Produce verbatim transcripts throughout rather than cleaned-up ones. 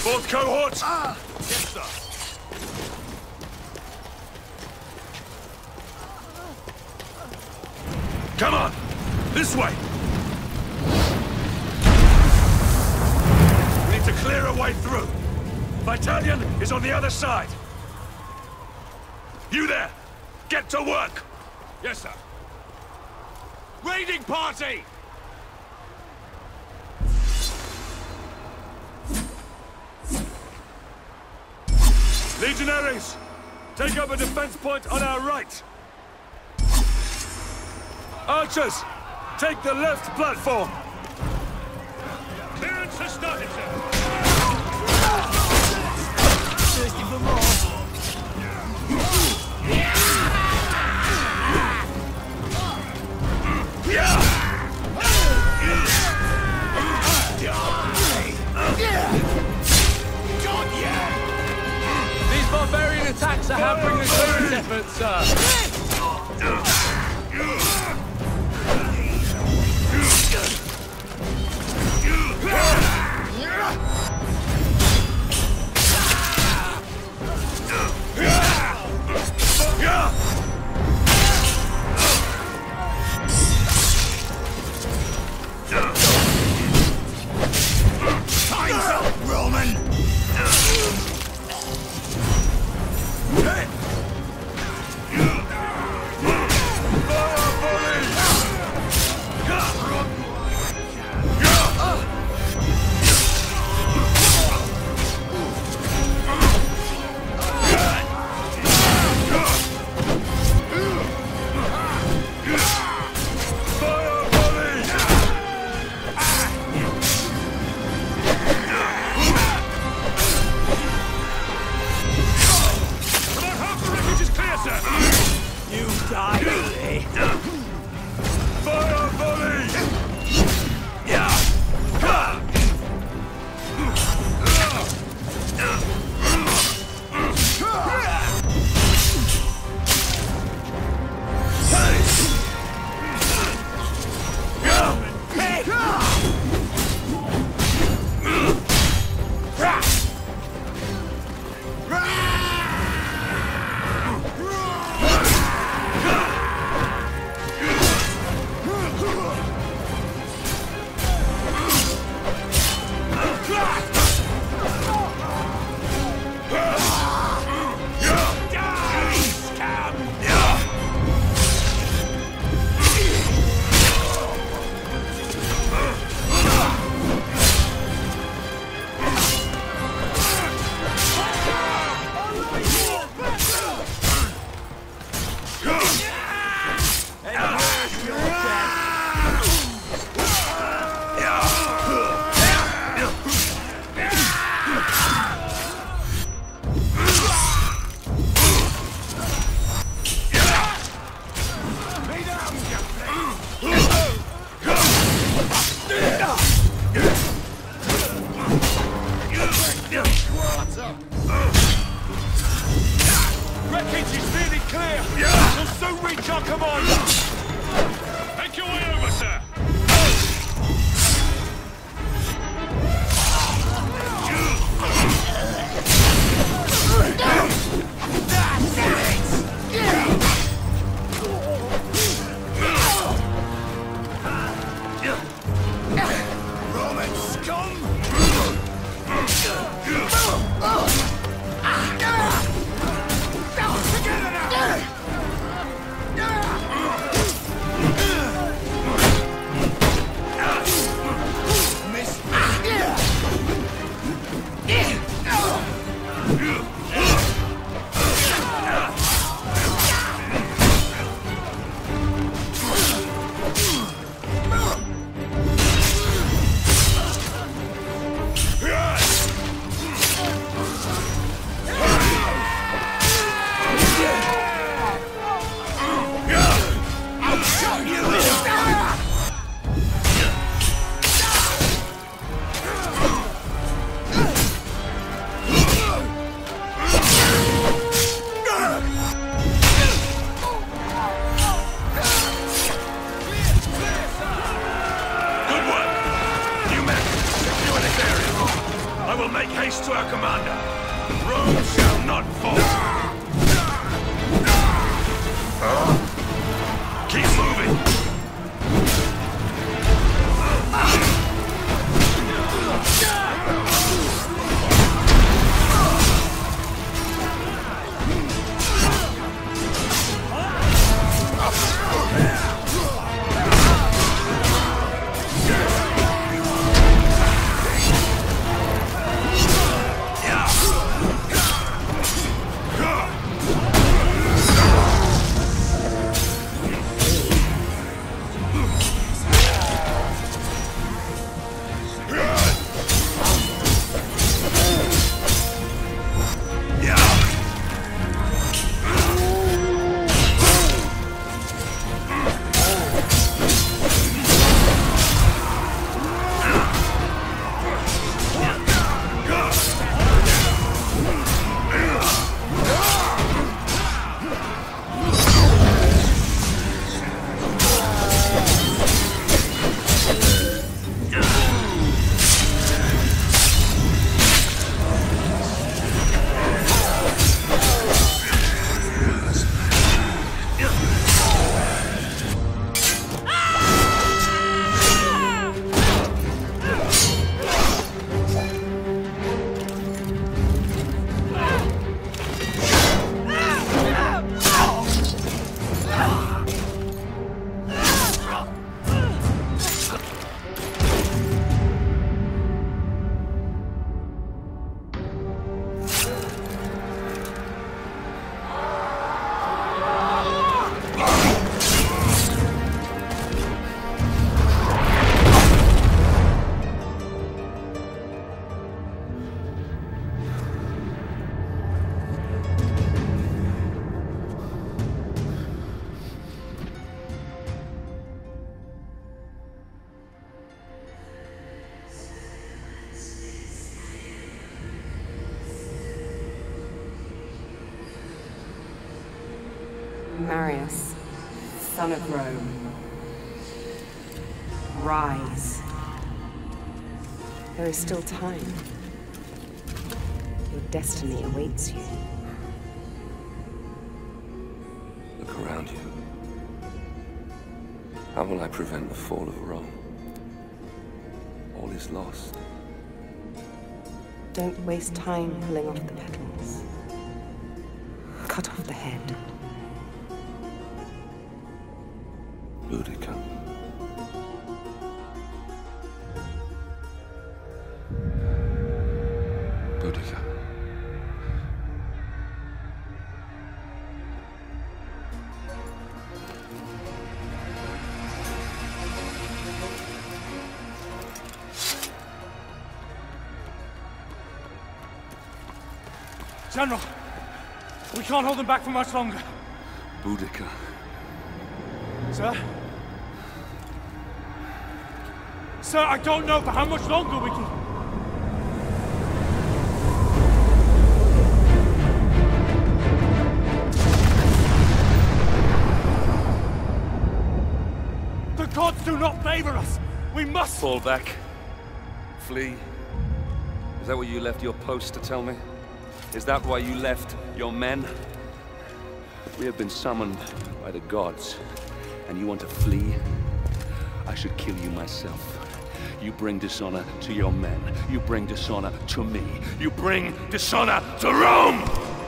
Fourth cohort! Ah! Yes, sir. Come on! This way! We need to clear a way through. Battalion is on the other side. You there! Get to work! Yes, sir. Raiding party! Legionaries! Take up a defense point on our right! Archers! Take the left platform! Clearance has started, sir. Thirsty for more. These barbarian attacks are hampering the clearance efforts, sir. Time's up, Roman! Wreckage is nearly clear! We'll soon reach our commander! Make your way over, sir! Roman scum! Together now! I will make haste to our commander. Rome shall not fall. Keep moving. Marius, son of Rome. Rise. There is still time. Your destiny awaits you. Look around you. How will I prevent the fall of Rome? All is lost. Don't waste time pulling off the petals. Cut off the head. Boudica. Boudica. General, we can't hold them back for much longer. Boudica. Sir? Sir, I don't know for how much longer we can... The gods do not favor us! We must... Fall back. Flee. Is that what you left your post to tell me? Is that why you left your men? We have been summoned by the gods, and you want to flee? I should kill you myself. You bring dishonor to your men. You bring dishonor to me. You bring dishonor to Rome!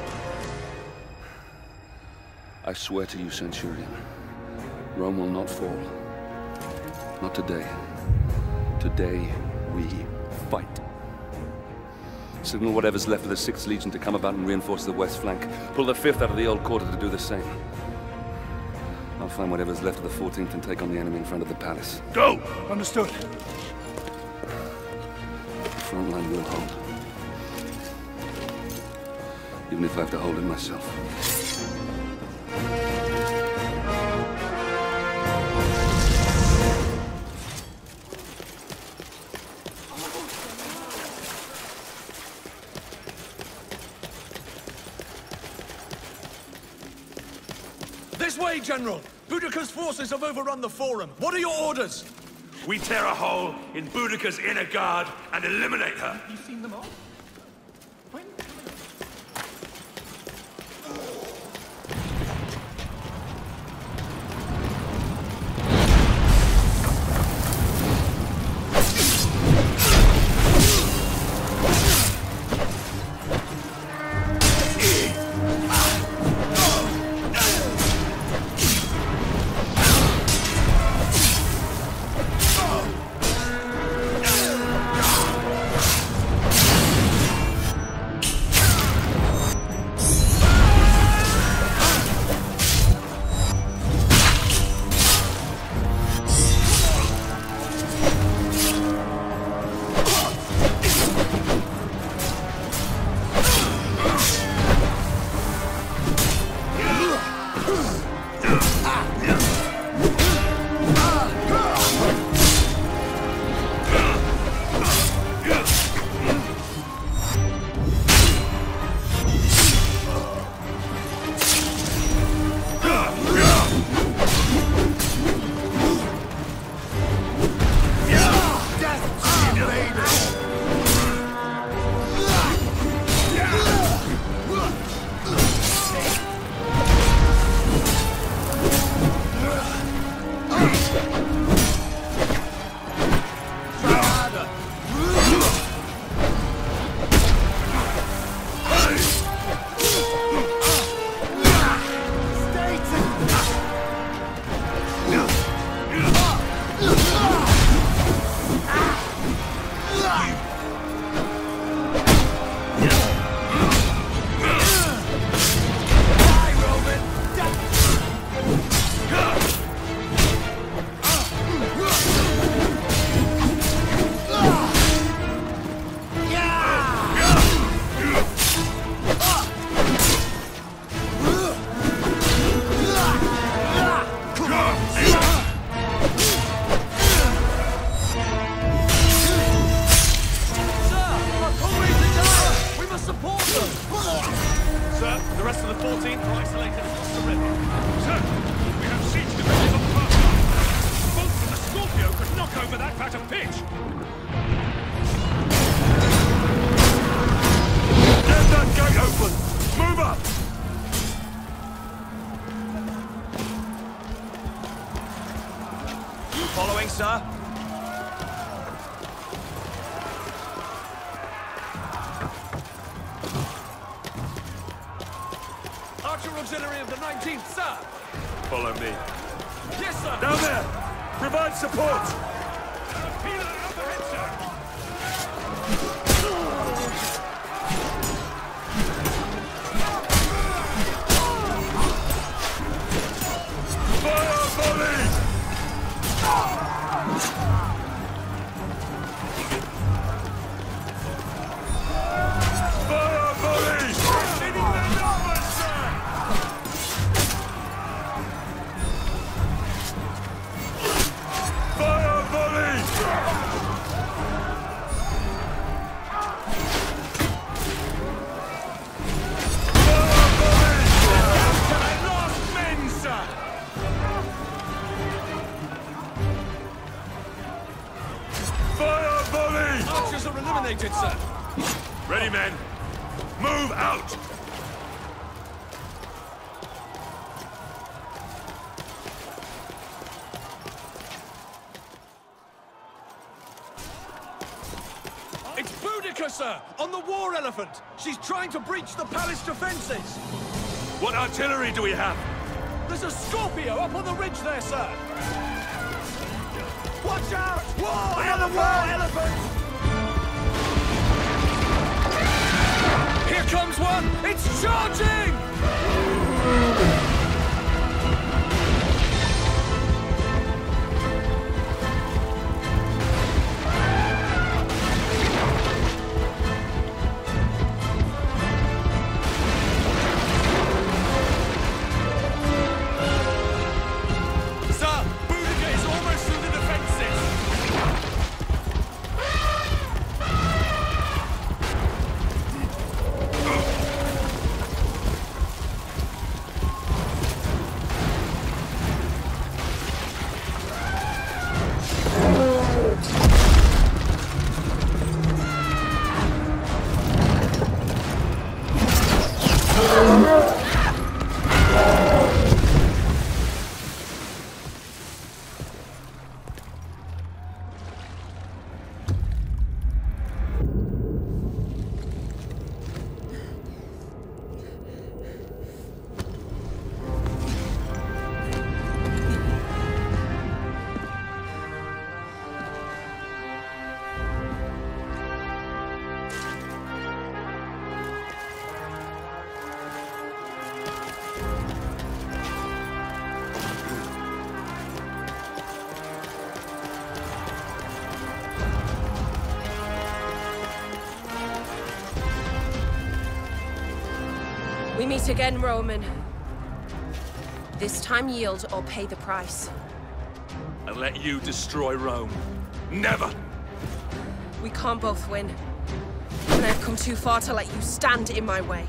I swear to you, centurion, Rome will not fall. Not today. Today, we fight. Signal whatever's left of the sixth Legion to come about and reinforce the west flank. Pull the fifth out of the old quarter to do the same. I'll find whatever's left of the fourteenth and take on the enemy in front of the palace. Go! Understood. The front line will hold. Even if I have to hold it myself. This way, General! Boudica's forces have overrun the Forum. What are your orders? We tear a hole in Boudica's inner guard and eliminate her. You seen them all? When? Following, sir? Archer Auxiliary of the nineteenth, sir! Follow me. Yes, sir! Down there! Provide support! Fire volley! Fire volley! Fire volley! Lost men, sir! Fire volley! Archers are eliminated, sir! Ready, men. Move out! It's Boudica, sir! On the war elephant! She's trying to breach the palace defenses! What artillery do we have? There's a Scorpio up on the ridge there, sir! Watch out! War elephant! War elephant! Here comes one! It's charging! Sir, Boudica is almost through the defenses! We meet again, Roman. This time yield or pay the price. And let you destroy Rome. Never! We can't both win. And I've come too far to let you stand in my way.